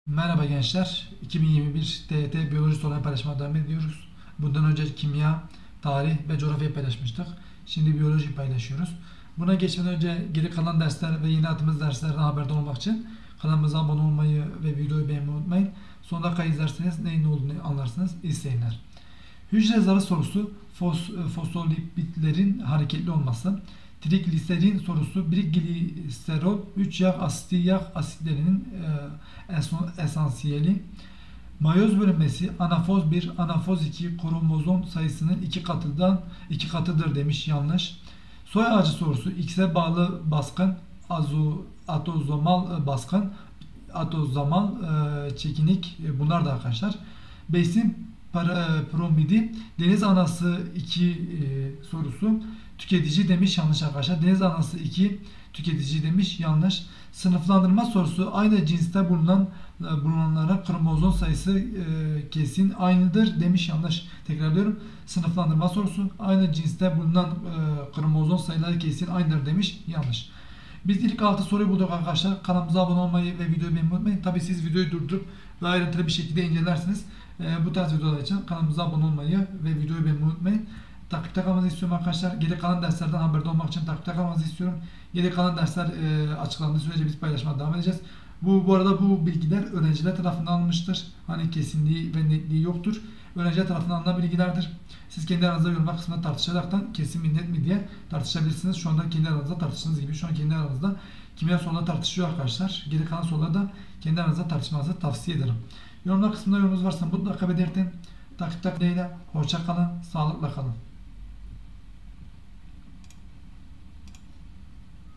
Merhaba gençler. 2021 TYT Biyoloji soruları paylaşmaya devam ediyoruz. Bundan önce kimya, tarih ve coğrafya paylaşmıştık. Şimdi biyoloji paylaşıyoruz. Buna geçmeden önce geri kalan dersler ve yeni attığımız derslerden haberdar olmak için kanalımıza abone olmayı ve videoyu beğenmeyi unutmayın. Son dakika izlerseniz neyin ne olduğunu anlarsınız. İyi seyirler. Hücre zarı sorusu fosfolipitlerin hareketli olması. Trigliserin sorusu gliserol 3 yağ asiti yağ asitlerinin esansiyeli. Mayoz bölünmesi anafoz 1, anafoz 2 kromozom sayısının 2 katıdır demiş, yanlış. Soy ağacı sorusu X'e bağlı baskın, atozomal baskın, atozomal çekinik, bunlar da arkadaşlar. Besin promidi deniz anası 2 sorusu tüketici demiş, yanlış arkadaşlar. Deniz anası 2 tüketici demiş, yanlış. Sınıflandırma sorusu aynı cinste bulunanlara kromozom sayısı kesin aynıdır demiş, yanlış. Tekrarlıyorum. Sınıflandırma sorusu aynı cinste bulunan kromozom sayıları kesin aynıdır demiş, yanlış. Biz ilk 6 soruyu bulduk arkadaşlar. Kanalımıza abone olmayı ve videoyu beğenmeyi unutmayın. Tabi siz videoyu durdurup ve ayrıntılı bir şekilde incelersiniz. Bu tarz videolar için kanalımıza abone olmayı ve videoyu beğenmeyi unutmayın. Takipte kalmanızı istiyorum arkadaşlar. Geri kalan derslerden haberdar olmak için takipte kalmanızı istiyorum. Geri kalan dersler açıklandığı sürece biz paylaşmaya devam edeceğiz. Bu arada bu bilgiler öğrenciler tarafından alınmıştır. Hani kesinliği ve netliği yoktur. Öğrenciler tarafından alınan bilgilerdir. Siz kendi aranızda yorumlar kısmında tartışaraktan kesin mi net mi diye tartışabilirsiniz. Şu anda kendi aranızda tartıştığınız gibi şu an kendi aranızda kimya soruları tartışıyor arkadaşlar. Geri kalan soruları da kendi aranızda tartışmanızı tavsiye ederim. Yorumlar kısmında yorumunuz varsa mutlaka belirtin. Takipte kalın. Hoşça kalın. Sağlıkla kalın.